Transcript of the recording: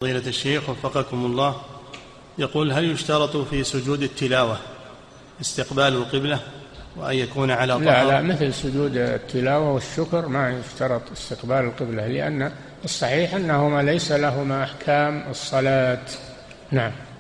فضيلة الشيخ وفقكم الله، يقول: هل يشترط في سجود التلاوة استقبال القبلة وأن يكون على طهارة؟ لا، مثل سجود التلاوة والشكر ما يشترط استقبال القبلة، لأن الصحيح أنهما ليس لهما أحكام الصلاة. نعم.